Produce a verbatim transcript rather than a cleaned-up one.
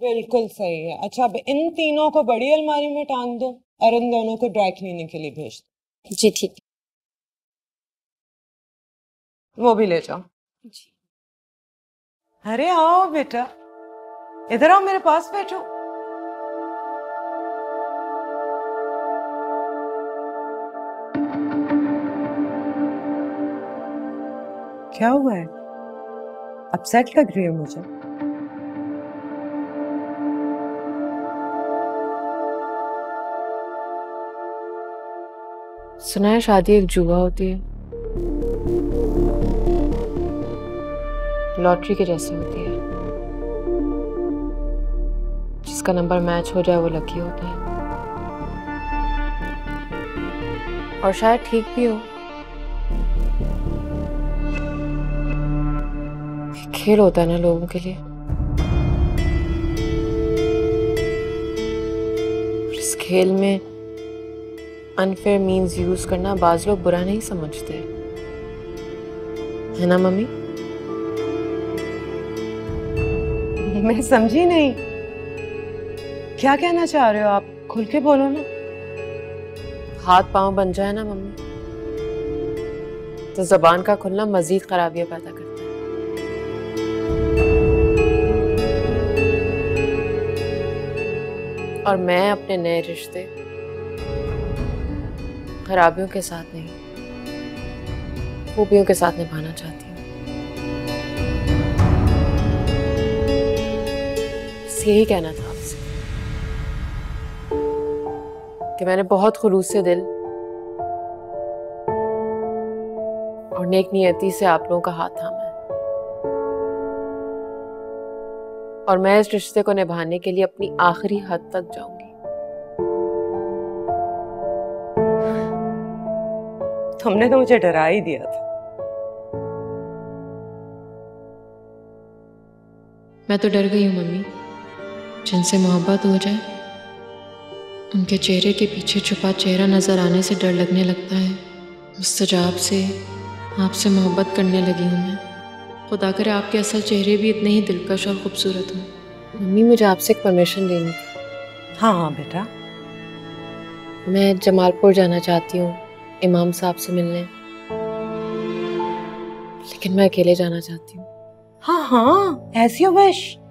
बिल्कुल सही है। अच्छा, अब इन तीनों को बड़ी अलमारी में टांग दो और इन दोनों को ड्राई क्लीनिंग के लिए भेज दो। जी ठीक वो भी ले जाओ। जी। अरे आओ बेटा, इधर आओ, मेरे पास बैठो। क्या हुआ है? अपसेट लग रही है मुझे। सुना है शादी एक जुआ होती है, लॉटरी के जैसे होती है। जिसका नंबर मैच हो जाए वो लकी होता है। और शायद ठीक भी हो। खेल होता है ना लोगों के लिए। इस खेल में अनफेयर मीन्स यूज करना बाज लोग बुरा नहीं समझते, है ना मम्मी? मैं समझी नहीं, क्या कहना चाह रहे हो आप? खुल के बोलो ना। हाथ पांव बन जाए ना मम्मी, तो जबान का खुलना मजीद खराबियां पैदा करता है। और मैं अपने नए रिश्ते खराबियों के साथ नहीं, खूबियों के साथ निभाना चाहती हूँ। बस यही कहना था आपसे कि मैंने बहुत खुलूस से दिल और नेक नियति से आप लोगों का हाथ थामा है। और मैं इस रिश्ते को निभाने के लिए अपनी आखिरी हद तक जाऊंगी। तुमने तो मुझे डरा ही दिया था। मैं तो डर गई हूँ मम्मी। जिनसे मोहब्बत हो जाए उनके चेहरे के पीछे छुपा चेहरा नजर आने से डर लगने लगता है। मुस्तजाब से आपसे मोहब्बत करने लगी हूँ मैं। खुदा करे आपके असल चेहरे भी इतने ही दिलकश और खूबसूरत हों। मम्मी मुझे आपसे एक परमिशन लेनी थी। हाँ हाँ बेटा। मैं जमालपुर जाना चाहती हूँ इमाम साहब से मिलने, लेकिन मैं अकेले जाना चाहती हूँ। हाँ हाँ, ऐसी विश